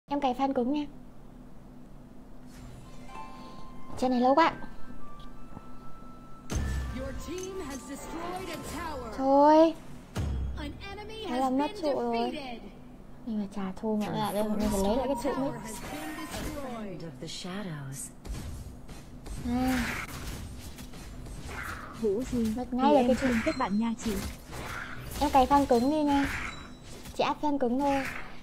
Em cài fan cứng nha. Trên này lâu quá. Thôi nó làm mất trụ rồi. Mình phải trả thù mọi người đây. Mình phải lấy lại cái trụ mới. Vũ Duy, mất ngay là cái trụ. kết bạn nha chị. Em cài fan cứng đi nha. Chị áp fan cứng thôi.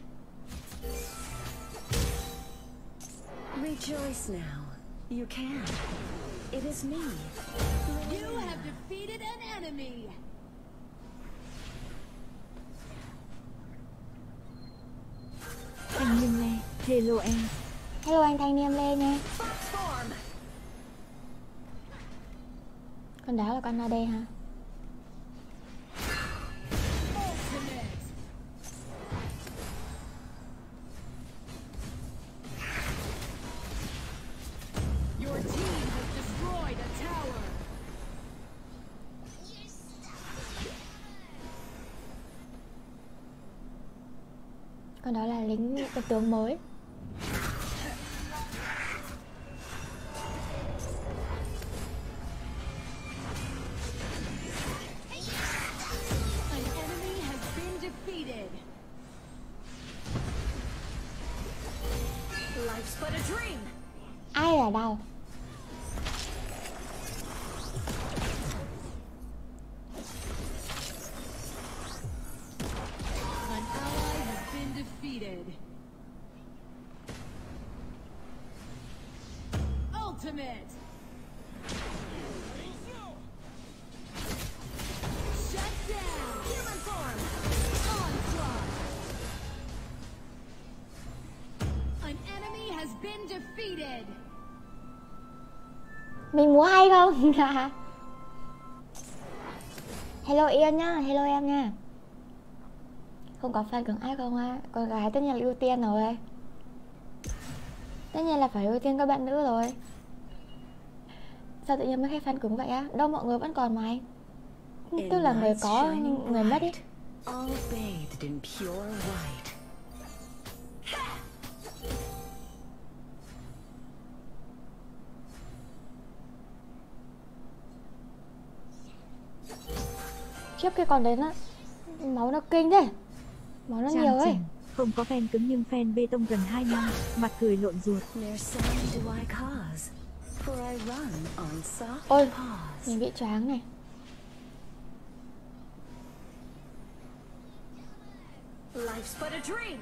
Rejoice now. You can. It is me. You have defeated an enemy. Thanh Niên Lê, hello em. Hello anh Thanh Niên Lê nha. Con đá là con AD ha. Còn đó là lính cái tướng mới. Ai là đau? Ultimate. Shut down. Human form. Onslaught. An enemy has been defeated. Mình múa hay không? Hello Yên nhá, hello em nha. Không có fan cứng ai không á? Con gái tất nhiên là ưu tiên rồi. Tất nhiên là phải ưu tiên các bạn nữ rồi. Sao tự nhiên mới khai fan cứng vậy á? Đâu mọi người vẫn còn mày. Tức là người có, người mất đi. Khiếp cái con đấy nó máu nó kinh thế. Máu nó nhiều ấy. Không có fan cứng nhưng fan bê tông gần 2 năm, mặt cười lộn ruột. Ôi, mình bị choáng này. Life's but a dream.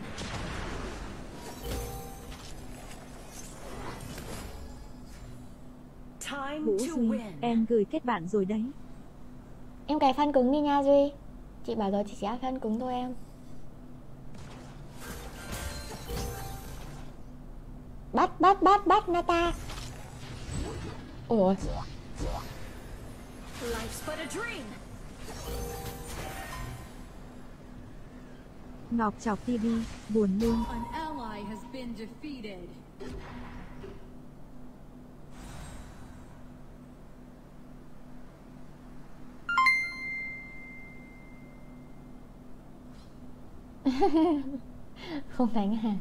Vũ Duy, em gửi kết bạn rồi đấy. Em cài fan cứng đi nha Duy. Chị bảo rồi, chị chỉ áp fan cứng thôi em. Bắt Nata. Ôi. Life's but a dream. Ngọc chọc TV, buồn luôn. An ally has been defeated. Không đánh hả?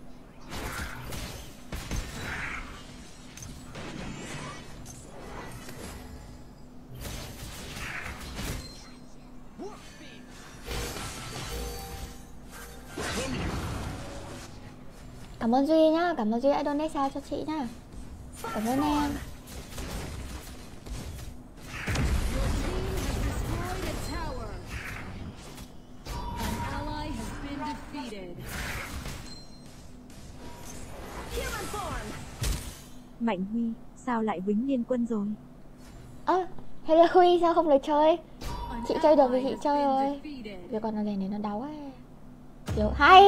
Cảm ơn Duy nhá, cảm ơn Duy đã donate sao cho chị nhá. Cảm ơn em. Mạnh Huy, sao lại Vĩnh Liên Quân rồi? Hello Huy, sao không được chơi? Chị chơi được thì chị chơi rồi. Việc còn nó lên để nó đau ấy. Kiểu hay.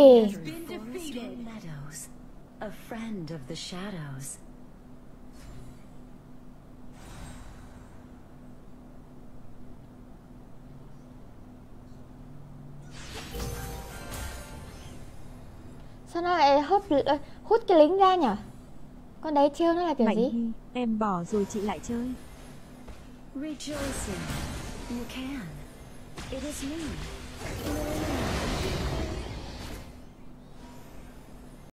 A friend of the shadows. Sao nó lại hút cái lính ra nhỉ? Con đấy trêu nó là kiểu Mạnh gì? Huy, em bỏ rồi chị lại chơi. Rejoicing. You can. It is me.